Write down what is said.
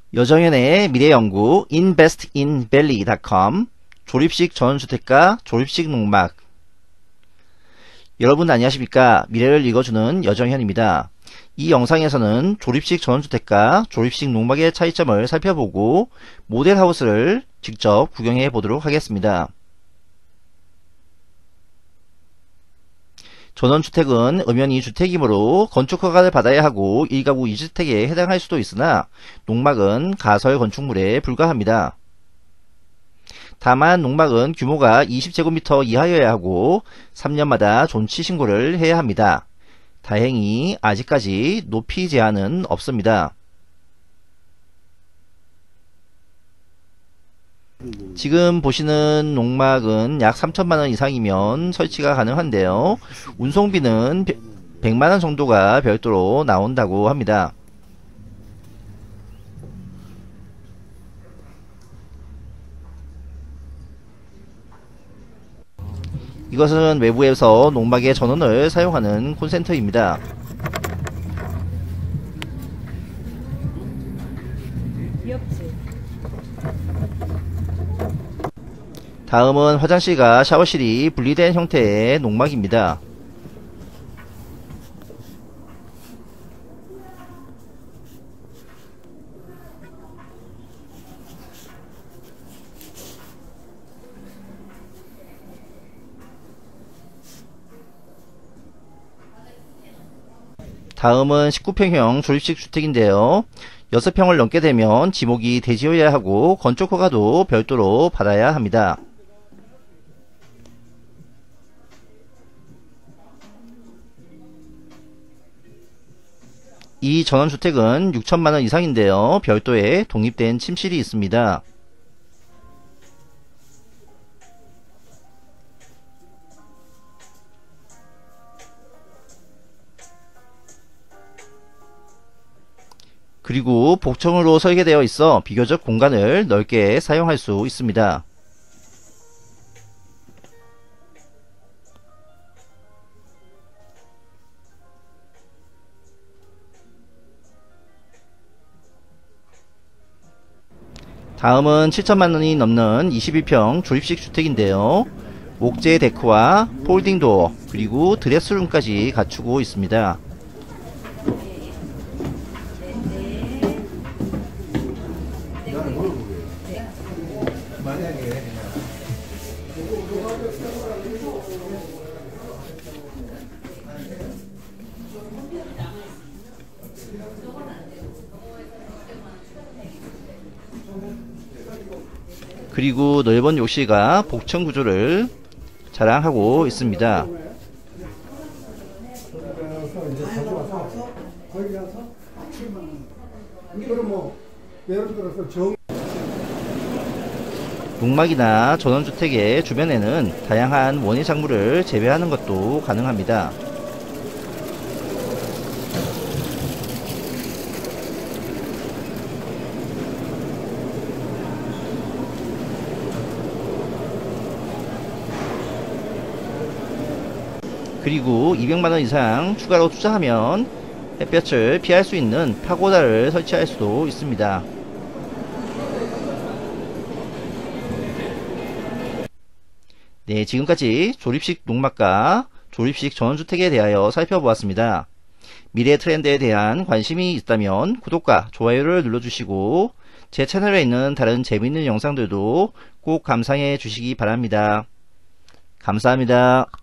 여정현의 미래연구 investinvalley.com 조립식 전원주택과 조립식 농막. 여러분 안녕하십니까? 미래를 읽어주는 여정현입니다. 이 영상에서는 조립식 전원주택과 조립식 농막의 차이점을 살펴보고 모델하우스를 직접 구경해 보도록 하겠습니다. 전원주택은 엄연히 주택이므로 건축허가를 받아야 하고 1가구 2주택에 해당할 수도 있으나 농막은 가설 건축물에 불과합니다. 다만 농막은 규모가 20제곱미터 이하여야 하고 3년마다 존치 신고를 해야 합니다. 다행히 아직까지 높이 제한은 없습니다. 지금 보시는 농막은 약 3천만원 이상이면 설치가 가능한데요. 운송비는 100만원 정도가 별도로 나온다고 합니다. 이것은 외부에서 농막의 전원을 사용하는 콘센트입니다. 다음은 화장실과 샤워실이 분리된 형태의 농막입니다. 다음은 19평형 조립식 주택인데요. 6평을 넘게 되면 지목이 대지어야 하고 건축허가도 별도로 받아야 합니다. 이 전원주택은 6천만원 이상인데요. 별도의 독립된 침실이 있습니다. 그리고 복층으로 설계되어 있어 비교적 공간을 넓게 사용할 수 있습니다. 다음은 7천만원이 넘는 21평 조립식 주택인데요. 목재 데크와 폴딩 도어 그리고 드레스룸까지 갖추고 있습니다. 그리고 넓은 욕실과 복층 구조를 자랑하고 있습니다. 농막이나 전원주택의 주변에는 다양한 원예 작물을 재배하는 것도 가능합니다. 그리고 200만원 이상 추가로 투자하면 햇볕을 피할 수 있는 파고다를 설치할 수도 있습니다. 네, 지금까지 조립식 농막과 조립식 전원주택에 대하여 살펴보았습니다. 미래 트렌드에 대한 관심이 있다면 구독과 좋아요를 눌러주시고 제 채널에 있는 다른 재미있는 영상들도 꼭 감상해 주시기 바랍니다. 감사합니다.